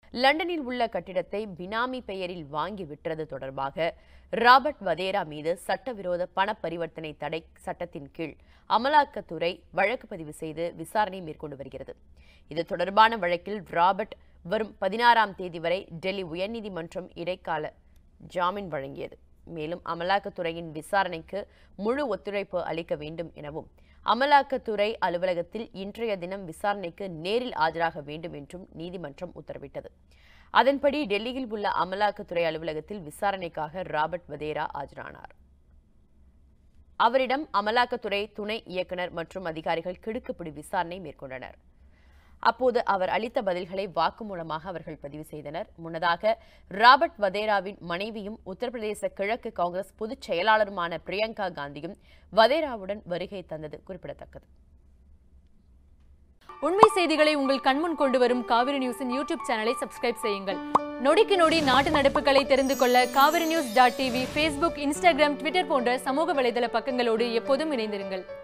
லண்டனில் உள்ள கட்டிடத்தை பினாமி பெயரில் வாங்கி விற்றது தொடர்பாக ராபர்ட் வதேரா மீது சட்டவிரோத பண பரிவர்த்தனை தடை சட்டத்தின் கீழ் அமலாக்கத்துறை வழக்கு பதிவு செய்து விசாரணை மேற்கொண்டு வருகிறது. இது தொடர்பான வழக்கில் ராபர்ட் வரும் 16ஆம் தேதி வரை டெல்லி உயர்நீதிமன்றம் இடைக்கால ஜாமீன் வழங்கியது. மேலும் அமலாக்கத்துறையின் விசாரணைக்கு முழு ஒத்துழைப்பு அளிக்க வேண்டும் எனவும் அமலாக்கத்துறை அலுவலகத்தில் இன்றைய தினம் விசாரணைக்கு நேரில் ஆஜராக வேண்டும் என்றும் நீதிமன்றம் உத்தரவிட்டது. அதன்படி டெல்லியில் உள்ள அமலாக்கத்துறை அலுவலகத்தில் விசாரணைக்காக ராபர்ட் வதேரா ஆஜரானார். அவரிடம் அமலாக்கத்துறை துணை இயக்குநர் மற்றும் அதிகாரிகள் கிடுக்குப்பிடி விசாரணை மேற்கொண்டனர். அப்போது அவர் அளித்த பதில்களை வாக்குமூலமாக அவர்கள் பதிவு செய்தனர். முன்னதாக ராபர்ட் வதேராவின் மனைவியும் உத்தரப்பிரதேச கிழக்கு காங்கிரஸ் பொதுச் செயலாளருமான பிரியங்கா காந்தியும் வதேராவுடன் வருகை தந்தது குறிப்பிடத்தக்கது. உண்மை செய்திகளை உங்கள் கண்முன் கொண்டு வரும் காவிரி நியூஸின் யூடியூப் சேனலை சப்ஸ்கிரைப் செய்யுங்கள். நொடிக்கு நொடி நாட்டு நடப்புகளை தெரிந்து கொள்ள kaverinews.tv, Facebook, Instagram, Twitter போன்ற சமூக வலைதள பக்கங்களோடு எப்போதும் இணைந்திருங்கள்.